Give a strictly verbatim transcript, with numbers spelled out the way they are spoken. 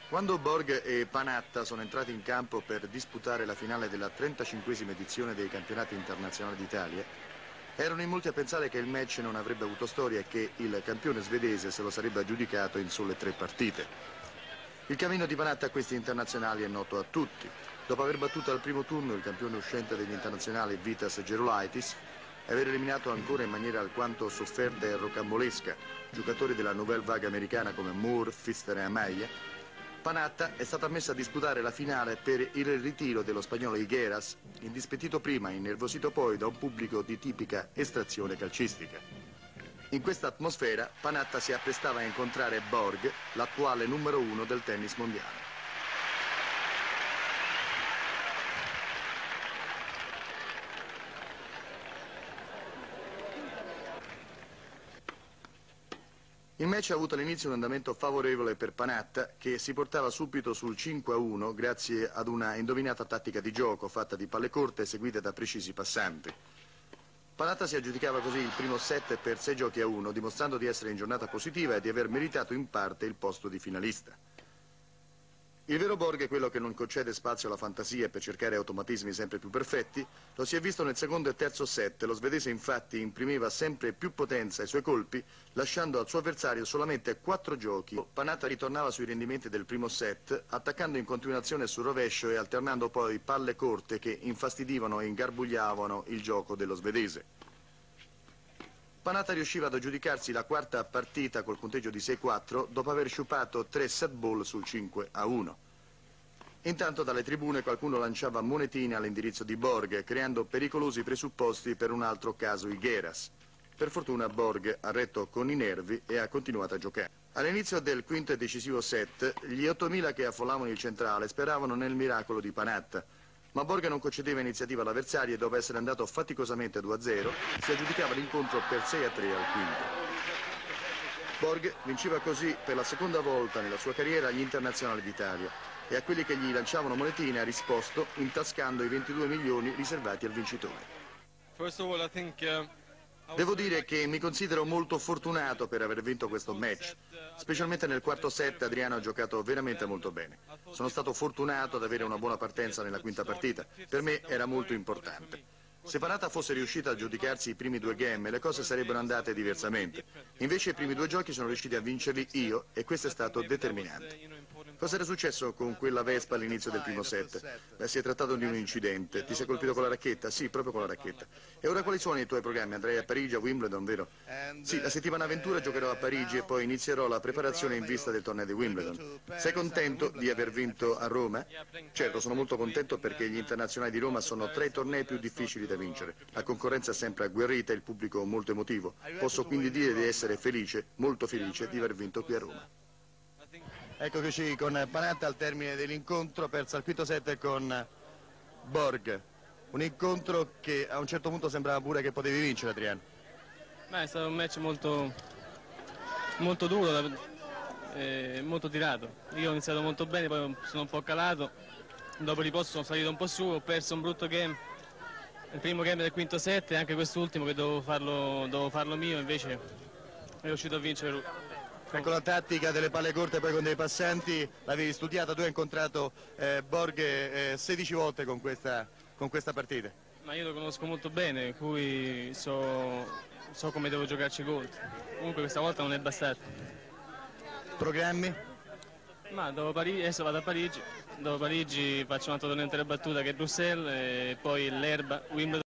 Quando Borg e Panatta sono entrati in campo per disputare la finale della trentacinquesima edizione dei campionati internazionali d'Italia, erano in molti a pensare che il match non avrebbe avuto storia e che il campione svedese se lo sarebbe aggiudicato in sole tre partite. Il cammino di Panatta a questi internazionali è noto a tutti. Dopo aver battuto al primo turno il campione uscente degli internazionali Vitas Gerulaitis e aver eliminato ancora in maniera alquanto sofferta e rocambolesca giocatori della Nouvelle Vague americana come Moore, Pfister e Amaya, Panatta è stata messa a disputare la finale per il ritiro dello spagnolo Higueras, indispettito prima e innervosito poi da un pubblico di tipica estrazione calcistica. In questa atmosfera Panatta si apprestava a incontrare Borg, l'attuale numero uno del tennis mondiale. Il match ha avuto all'inizio un andamento favorevole per Panatta, che si portava subito sul cinque a uno grazie ad una indovinata tattica di gioco fatta di palle corte seguite da precisi passanti. Panatta si aggiudicava così il primo set per sei giochi a uno, dimostrando di essere in giornata positiva e di aver meritato in parte il posto di finalista. Il vero Borg è quello che non concede spazio alla fantasia per cercare automatismi sempre più perfetti. Lo si è visto nel secondo e terzo set. Lo svedese infatti imprimeva sempre più potenza ai suoi colpi, lasciando al suo avversario solamente quattro giochi. Panatta ritornava sui rendimenti del primo set, attaccando in continuazione sul rovescio e alternando poi palle corte che infastidivano e ingarbugliavano il gioco dello svedese. Panatta riusciva ad aggiudicarsi la quarta partita col punteggio di sei a quattro dopo aver sciupato tre set ball sul cinque a uno. Intanto dalle tribune qualcuno lanciava monetine all'indirizzo di Borg, creando pericolosi presupposti per un altro caso Higueras. Per fortuna Borg ha retto con i nervi e ha continuato a giocare. All'inizio del quinto e decisivo set, gli ottomila che affollavano il centrale speravano nel miracolo di Panatta. Ma Borg non concedeva iniziativa all'avversario e dopo essere andato faticosamente due a zero si aggiudicava l'incontro per sei a tre al quinto. Borg vinceva così per la seconda volta nella sua carriera gli internazionali d'Italia e a quelli che gli lanciavano monetine ha risposto intascando i ventidue milioni riservati al vincitore. First of all, I think, uh... Devo dire che mi considero molto fortunato per aver vinto questo match. Specialmente nel quarto set Adriano ha giocato veramente molto bene. Sono stato fortunato ad avere una buona partenza nella quinta partita. Per me era molto importante. Se Panatta fosse riuscita a giudicarsi i primi due game, le cose sarebbero andate diversamente. Invece i primi due giochi sono riusciti a vincerli io e questo è stato determinante. Cosa era successo con quella Vespa all'inizio del primo set? Beh, si è trattato di un incidente. Ti sei colpito con la racchetta? Sì, proprio con la racchetta. E ora quali sono i tuoi programmi? Andrai a Parigi, a Wimbledon, vero? Sì, la settimana avventura giocherò a Parigi e poi inizierò la preparazione in vista del torneo di Wimbledon. Sei contento di aver vinto a Roma? Certo, sono molto contento perché gli internazionali di Roma sono tra i tornei più difficili da vincere. La concorrenza è sempre agguerrita e il pubblico molto emotivo. Posso quindi dire di essere felice, molto felice di aver vinto qui a Roma. Eccoci con Panatta al termine dell'incontro, perso al quinto set con Borg. Un incontro che a un certo punto sembrava pure che potevi vincere, Adriano. Beh, è stato un match molto, molto duro, eh, molto tirato. Io ho iniziato molto bene, poi sono un po' calato. Dopo riposo sono salito un po' su, ho perso un brutto game. Il primo game del quinto set e anche quest'ultimo che dovevo farlo, dovevo farlo mio, invece è riuscito a vincere. Ecco la tattica delle palle corte poi con dei passanti, l'avevi studiata, tu hai incontrato eh, Borg eh, sedici volte con questa, con questa partita. Ma io lo conosco molto bene, cui so, so come devo giocarci contro. Comunque questa volta non è bastato. Programmi? Ma dopo Parigi, adesso vado a Parigi, dopo Parigi faccio un altro torneo in tre battuta che è Bruxelles e poi l'Erba, Wimbledon.